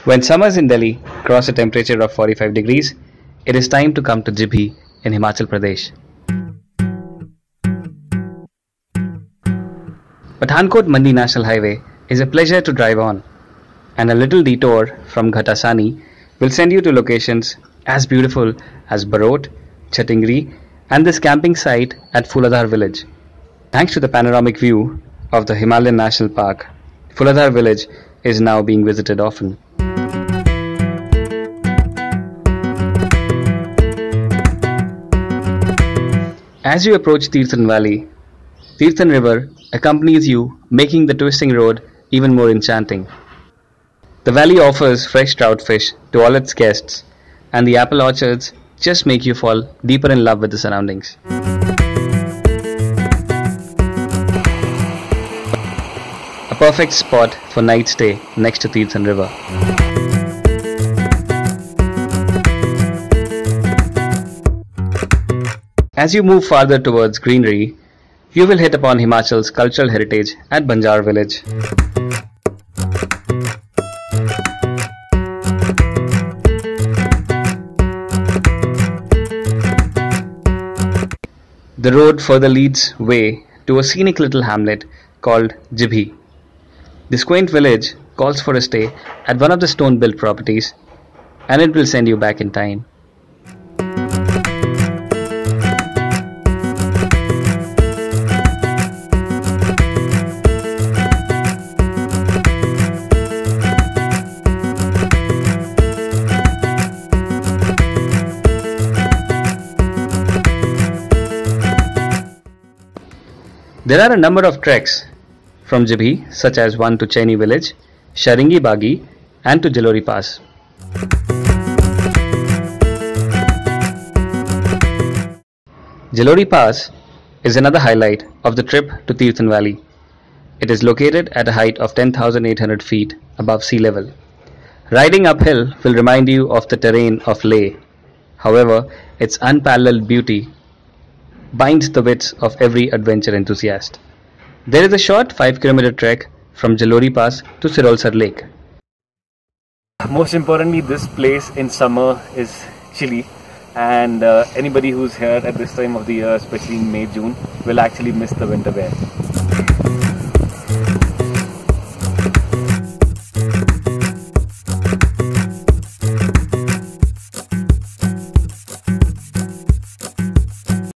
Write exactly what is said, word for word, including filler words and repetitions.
When summers in Delhi cross a temperature of forty-five degrees, it is time to come to Jibhi in Himachal Pradesh. Pathankot Mandi National Highway is a pleasure to drive on, and a little detour from Ghatasani will send you to locations as beautiful as Barot, Chatingri, and this camping site at Phuladhar village. Thanks to the panoramic view of the Himalayan National Park, Phuladhar village is now being visited often. As you approach Tirthan Valley, Tirthan River accompanies you, making the twisting road even more enchanting. The valley offers fresh trout fish to all its guests, and the apple orchards just make you fall deeper in love with the surroundings. A perfect spot for night stay next to Tirthan River. As you move farther towards greenery, you will hit upon Himachal's cultural heritage at Banjar village. The road further leads way to a scenic little hamlet called Jibhi. This quaint village calls for a stay at one of the stone-built properties, and it will send you back in time. There are a number of treks from Jibhi, such as one to Chaini village, Sharingi Bagi, and to Jalori Pass. Jalori Pass is another highlight of the trip to Tirthan Valley. It is located at a height of ten thousand eight hundred feet above sea level. Riding uphill will remind you of the terrain of Leh. However, its unparalleled beauty binds the wits of every adventure enthusiast. There is a short five kilometer trek from Jalori Pass to Sirolsar Lake. Most importantly, this place in summer is chilly, and uh, anybody who's here at this time of the year, especially in May, June, will actually miss the winter wear.